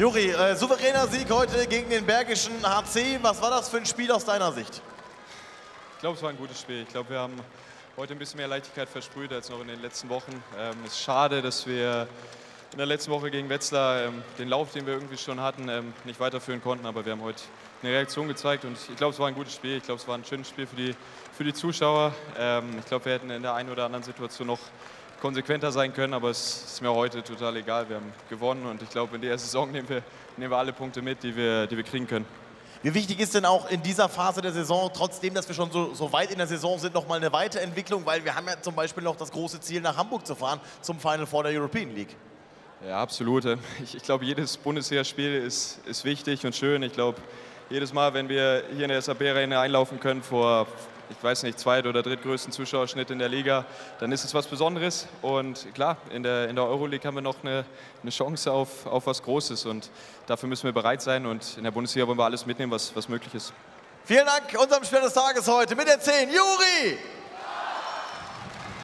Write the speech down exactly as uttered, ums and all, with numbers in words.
Juri, äh, souveräner Sieg heute gegen den Bergischen H C. Was war das für ein Spiel aus deiner Sicht? Ich glaube, es war ein gutes Spiel. Ich glaube, wir haben heute ein bisschen mehr Leichtigkeit versprüht als noch in den letzten Wochen. Ähm, es ist schade, dass wir in der letzten Woche gegen Wetzlar ähm, den Lauf, den wir irgendwie schon hatten, ähm, nicht weiterführen konnten. Aber wir haben heute eine Reaktion gezeigt und ich glaube, es war ein gutes Spiel. Ich glaube, es war ein schönes Spiel für die, für die Zuschauer. Ähm, ich glaube, wir hätten in der einen oder anderen Situation noch konsequenter sein können, aber es ist mir heute total egal. Wir haben gewonnen und ich glaube, in der Saison nehmen wir, nehmen wir alle Punkte mit, die wir, die wir kriegen können. Wie wichtig ist denn auch in dieser Phase der Saison, trotzdem, dass wir schon so, so weit in der Saison sind, noch mal eine Weiterentwicklung? Weil wir haben ja zum Beispiel noch das große Ziel, nach Hamburg zu fahren, zum Final Four der European League. Ja, absolut. Ich, ich glaube, jedes Bundesligaspiel ist, ist wichtig und schön. Ich glaube, jedes Mal, wenn wir hier in der S A P-Arena einlaufen können vor, ich weiß nicht, zweit- oder drittgrößten Zuschauerschnitt in der Liga, dann ist es was Besonderes. Und klar, in der, in der Euroleague haben wir noch eine, eine Chance auf, auf was Großes und dafür müssen wir bereit sein. Und in der Bundesliga wollen wir alles mitnehmen, was, was möglich ist. Vielen Dank unserem Spieler des Tages heute mit der zehn, Juri